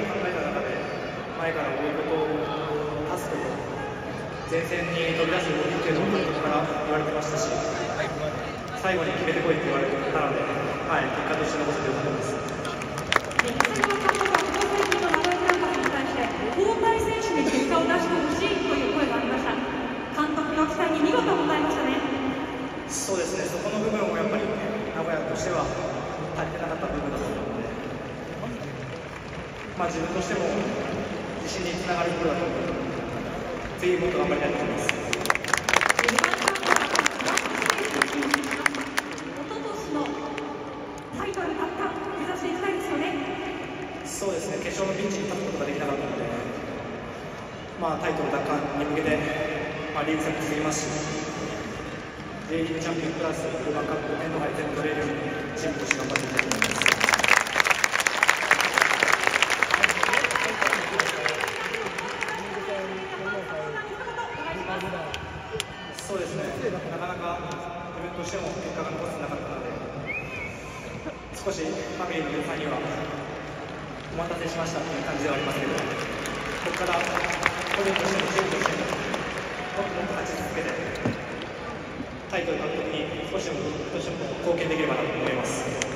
考えた中で、前から追うことをタスクと、前線に飛び出す動きっていうのを監督から言われてましたし、最後に決めてこいって言われたので、はい、結果として残せてよかったです。 交代選手に結果を出してほしいという声がありました。監督の期待に見事応えましたね。 そうですね、そこの部分をやっぱり名古屋としては足りてなかった部分だと思うので、自分としても自信につながることだと思うので、ぜひもっと頑張りたいと思います。そうですね、決勝のピッチに立つことができなかったので、タイトル奪還に向けて、リーグ戦も続きますし、J リーグチャンピオンプラスルヴァンカップ天皇杯全部取れるようにチームとして頑張っていきたいと思います。そうですね、なかなか自分としても結果が残せなかったので、少しファミリーの皆さんにはお待たせしましたという感じではありますけど、ここから個人としてもチームとしてももっともっと勝ち続けて、タイトル獲得に少しでも貢献できればなと思います。